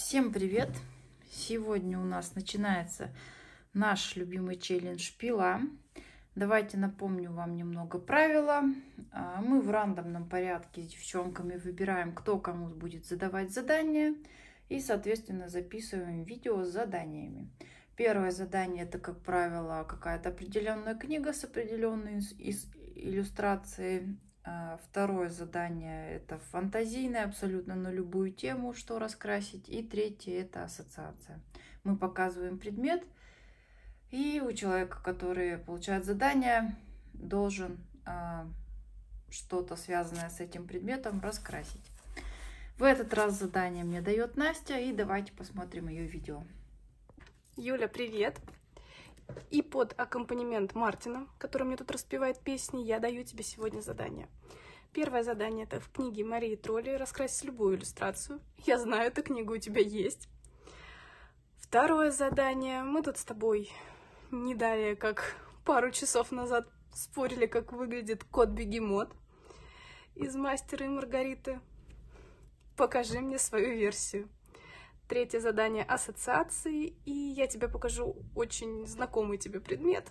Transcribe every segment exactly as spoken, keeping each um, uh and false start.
Всем привет! Сегодня у нас начинается наш любимый челлендж пила. Давайте напомню вам немного правила. Мы в рандомном порядке с девчонками выбираем, кто кому будет задавать задания. И, соответственно, записываем видео с заданиями. Первое задание — это, как правило, какая-то определенная книга с определенной иллюстрацией. Второе задание — это фантазийное, абсолютно на любую тему, что раскрасить. И третье — это ассоциация. Мы показываем предмет, и у человека, который получает задание, должен э, что-то, связанное с этим предметом, раскрасить. В этот раз задание мне дает Настя, и давайте посмотрим ее видео. Юля, привет! И под аккомпанемент Мартина, который мне тут распевает песни, я даю тебе сегодня задание. Первое задание — это в книге Марии Тролли «Раскрасить любую иллюстрацию». Я знаю, эта книга у тебя есть. Второе задание. Мы тут с тобой не далее, как пару часов назад спорили, как выглядит кот-бегемот из «Мастера и Маргариты». Покажи мне свою версию. Третье задание — ассоциации, и я тебе покажу очень знакомый тебе предмет.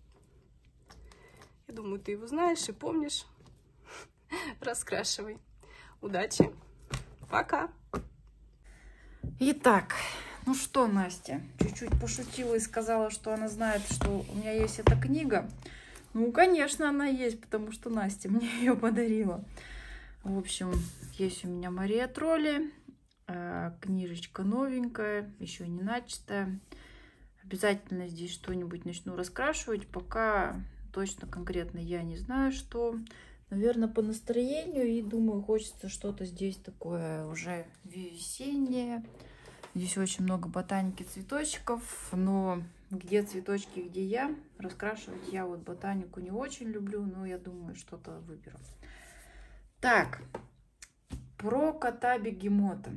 Я думаю, ты его знаешь и помнишь. Раскрашивай. Удачи. Пока. Итак, ну что, Настя, чуть-чуть пошутила и сказала, что она знает, что у меня есть эта книга. Ну, конечно, она есть, потому что Настя мне ее подарила. В общем, есть у меня Мария Тролли. Книжечка новенькая, еще не начатая. Обязательно здесь что-нибудь начну раскрашивать. Пока точно конкретно я не знаю, что. Наверное, по настроению. И думаю, хочется что-то здесь такое уже весеннее. Здесь очень много ботаники, цветочков. Но где цветочки, где я. Раскрашивать я вот ботанику не очень люблю. Но я думаю, что-то выберу. Так, про кота-бегемота.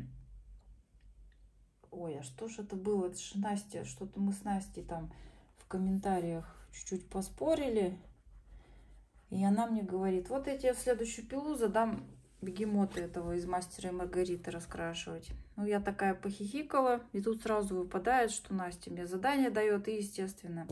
Ой, а что же это было? Это же Настя, что-то мы с Настей там в комментариях чуть-чуть поспорили. И она мне говорит, вот я тебе в следующую пилу задам бегемота этого из «Мастера и Маргариты» раскрашивать. Ну, я такая похихикала, и тут сразу выпадает, что Настя мне задание дает, и, естественно,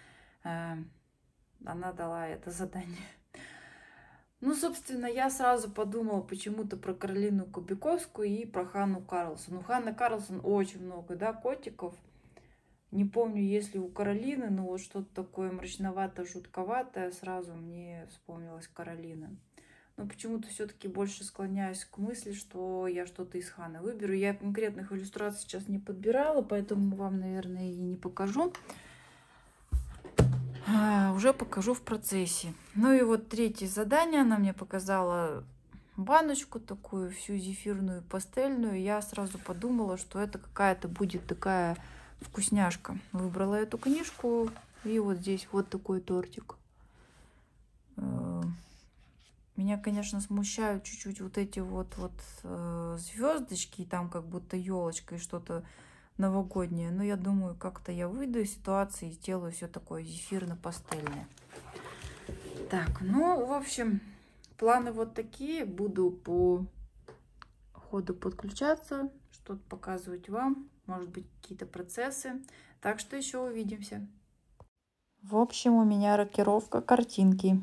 она дала это задание. Ну, собственно, я сразу подумала почему-то про Каролину Кобяковскую и про Ханну Карлсон. У Ханны Карлсон очень много, да, котиков. Не помню, есть ли у Каролины, но вот что-то такое мрачновато-жутковатое. Сразу мне вспомнилась Каролина. Но почему-то все-таки больше склоняюсь к мысли, что я что-то из Ханны выберу. Я конкретных иллюстраций сейчас не подбирала, поэтому вам, наверное, и не покажу. А, уже покажу в процессе. Ну и вот третье задание. Она мне показала баночку такую, всю зефирную, пастельную. Я сразу подумала, что это какая-то будет такая вкусняшка. Выбрала эту книжку. И вот здесь вот такой тортик. Меня, конечно, смущают чуть-чуть вот эти вот, вот звездочки. И там как будто елочка и что-то новогоднее. Но я думаю, как-то я выйду из ситуации и сделаю все такое зефирно-пастельное. Так, ну, в общем, планы вот такие. Буду по ходу подключаться, что-то показывать вам. Может быть, какие-то процессы. Так что еще увидимся. В общем, у меня рокировка картинки.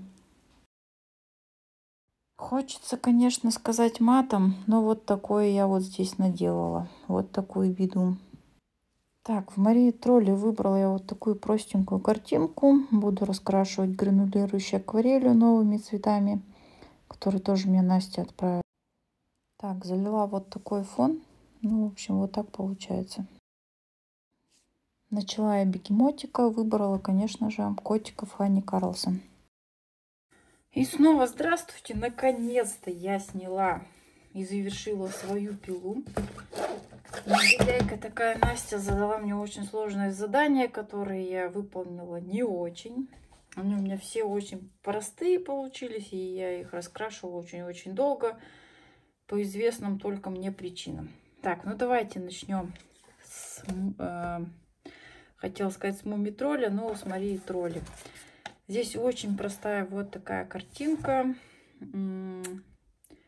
Хочется, конечно, сказать матом, но вот такое я вот здесь наделала. Вот такую беду. Так, в Марии Тролли выбрала я вот такую простенькую картинку. Буду раскрашивать гранулирующей акварелью новыми цветами, которые тоже мне Настя отправила. Так, залила вот такой фон. Ну, в общем, вот так получается. Начала я бегемотика. Выбрала, конечно же, котиков Ханни Карлсон. И снова здравствуйте. Наконец-то я сняла и завершила свою пилу. Негодяйка такая Настя задала мне очень сложное задание, которое я выполнила не очень. Они у меня все очень простые получились, и я их раскрашивала очень-очень долго по известным только мне причинам. Так, ну давайте начнем с, э, хотела сказать с Муми Тролля, но с Марии Тролли. Здесь очень простая вот такая картинка.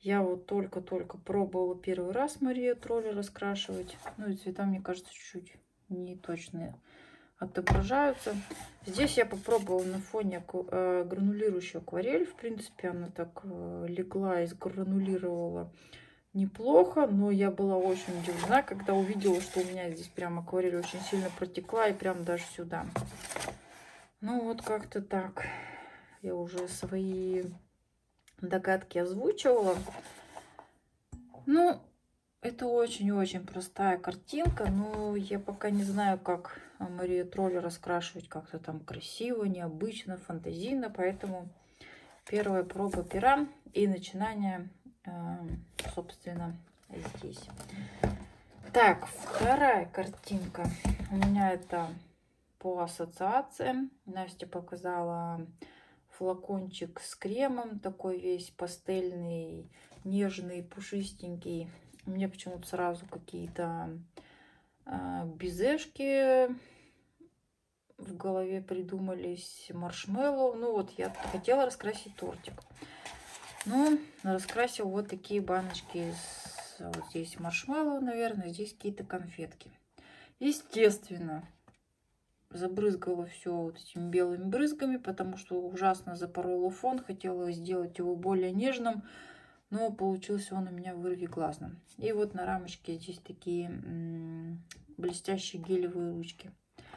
Я вот только-только пробовала первый раз Марию Тролли раскрашивать. Ну и цвета, мне кажется, чуть-чуть не точные отображаются. Здесь я попробовала на фоне гранулирующую акварель. В принципе, она так легла и сгранулировала неплохо, но я была очень удивлена, когда увидела, что у меня здесь прям акварель очень сильно протекла и прям даже сюда. Ну вот как-то так. Я уже свои догадки озвучивала. Ну, это очень-очень простая картинка, но я пока не знаю, как Марию Тролли раскрашивать как-то там красиво, необычно, фантазийно, поэтому первая проба пера и начинание, собственно, здесь. Так, вторая картинка у меня это по ассоциациям. Настя показала флакончик с кремом, такой весь пастельный, нежный, пушистенький. Мне почему-то сразу какие-то э, безешки в голове придумались, маршмеллоу. Ну вот, я хотела раскрасить тортик. Ну, раскрасил вот такие баночки. С, вот здесь маршмеллоу, наверное, здесь какие-то конфетки. Естественно, забрызгала все вот этими белыми брызгами, потому что ужасно запорола фон. Хотела сделать его более нежным, но получился он у меня вырвиглазным. И вот на рамочке здесь такие м-м, блестящие гелевые ручки.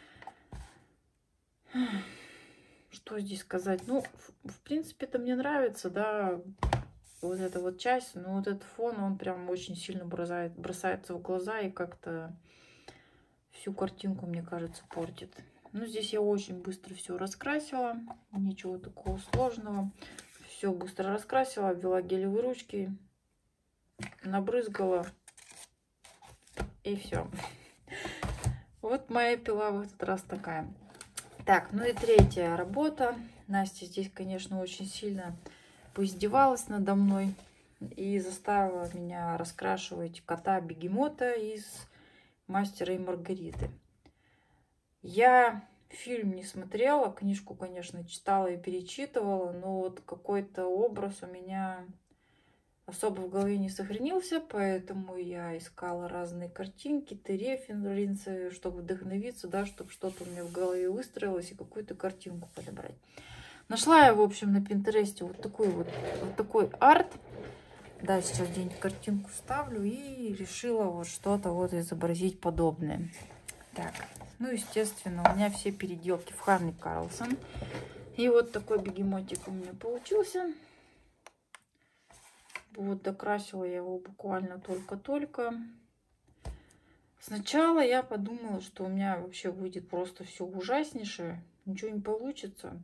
Что здесь сказать? Ну, в, в принципе, это мне нравится, да, вот эта вот часть, но вот этот фон, он прям очень сильно бросает, бросается в глаза и как-то всю картинку, мне кажется, портит. Ну, здесь я очень быстро все раскрасила, ничего такого сложного. Все быстро раскрасила, обвела гелевые ручки, набрызгала и все. Вот моя пила в этот раз такая. Так, ну и третья работа. Настя здесь, конечно, очень сильно поиздевалась надо мной и заставила меня раскрашивать кота-бегемота из «Мастера и Маргариты». Я фильм не смотрела, книжку, конечно, читала и перечитывала, но вот какой-то образ у меня особо в голове не сохранился, поэтому я искала разные картинки, референсы, чтобы вдохновиться, да, чтобы что-то у меня в голове выстроилось и какую-то картинку подобрать. Нашла я, в общем, на Пинтересте вот такой вот, вот такой арт. Да, сейчас где-нибудь картинку вставлю и решила вот что-то вот изобразить подобное. Так, ну, естественно, у меня все переделки в Харни Карлсон. И вот такой бегемотик у меня получился. Вот, докрасила я его буквально только-только. Сначала я подумала, что у меня вообще выйдет просто все ужаснейшее. Ничего не получится.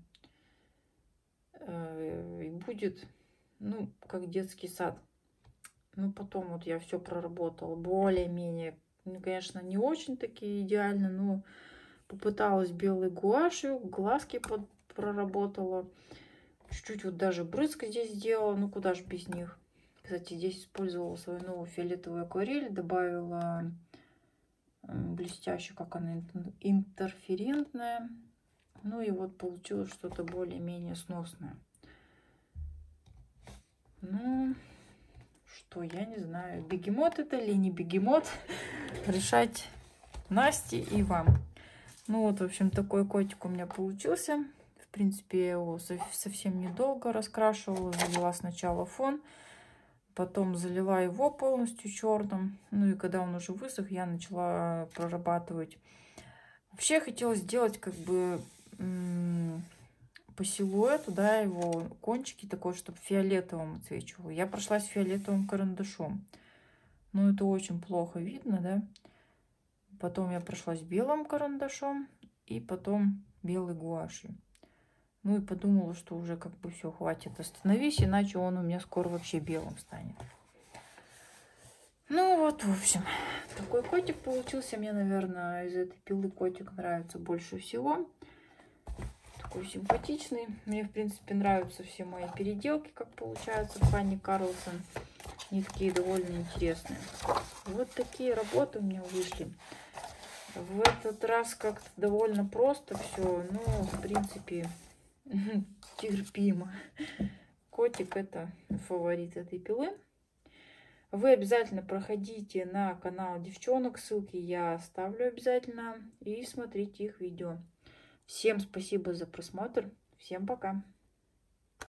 И будет, ну, как детский сад. Ну, потом вот я все проработала более-менее. Ну, конечно, не очень таки идеально, но попыталась белой гуашью, глазки под, проработала. Чуть-чуть вот даже брызг здесь сделала, ну куда же без них. Кстати, здесь использовала свою новую фиолетовую акварель, добавила блестящую, как она, интерферентная. Ну и вот получилось что-то более-менее сносное. Ну, что, я не знаю, бегемот это или не бегемот, решать Насте и вам. Ну вот, в общем, такой котик у меня получился. В принципе, я его совсем недолго раскрашивала. Залила сначала фон, потом залила его полностью черным. Ну и когда он уже высох, я начала прорабатывать. Вообще, я хотела сделать как бы по силуэту, да, его кончики такой, чтобы фиолетовым отсвечивал. Я прошлась фиолетовым карандашом. Но это очень плохо видно, да. Потом я прошлась белым карандашом и потом белой гуашью. Ну и подумала, что уже как бы все, хватит, остановись, иначе он у меня скоро вообще белым станет. Ну вот, в общем, такой котик получился. Мне, наверное, из этой пилы котик нравится больше всего. Такой симпатичный. Мне, в принципе, нравятся все мои переделки, как получается в Харни Карлсон. Они такие довольно интересные. Вот такие работы у меня вышли. В этот раз как-то довольно просто все. Ну, в принципе, терпимо. Котик — это фаворит этой пилы. Вы обязательно проходите на канал девчонок, ссылки я оставлю обязательно, и смотрите их видео. Всем спасибо за просмотр, всем пока!